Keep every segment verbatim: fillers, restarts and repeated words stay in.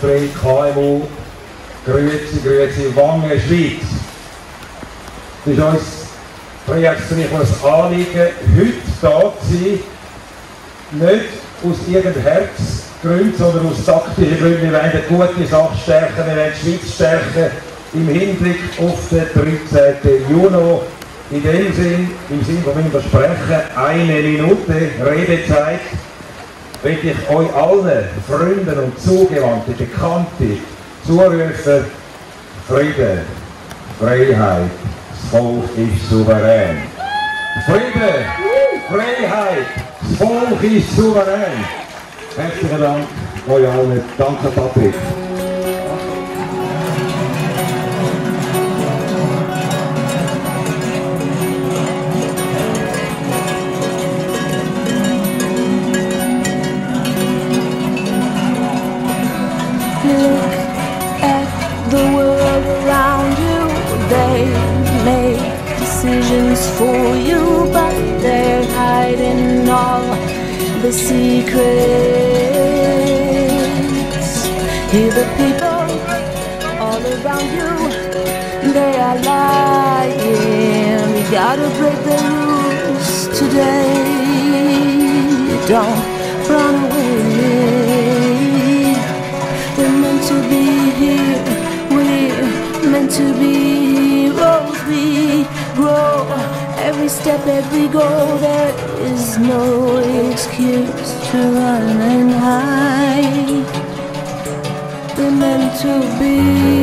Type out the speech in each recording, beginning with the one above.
Gottfried, K M U, Grüezi, Grüezi, Wangen, Schweiz. Es ist uns projektliches Anliegen, heute da zu sein, nicht aus irgendeinem Herzgründen, sondern aus taktischen Gründen. Wir wollen eine gute Sache stärken, wir wollen die Schweiz stärken im Hinblick auf den dreizehnten Juni. In dem Sinn, im Sinn von meinem Versprechen, eine Minute Redezeit, möchte ich euch allen Freunden und Zugewandten, Bekannten zurufen: Frieden, Freiheit, das Volk ist souverän. Frieden, Freiheit, das Volk ist souverän. Herzlichen Dank euch allen. Danke, Patrick. Look at the world around you. They make decisions for you, but they're hiding all the secrets. Hear the people all around you, they are lying. We gotta break the rules today. Don't run away. We're meant to be here, we're meant to be heroes. We grow every step that we go. There is no excuse to run and hide. We're meant to be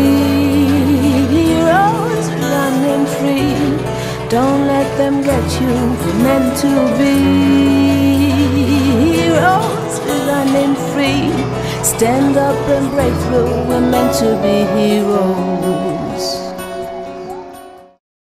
heroes, running free. Don't let them get you. We're meant to be heroes, running free. Stand up and break through, we're meant to be heroes.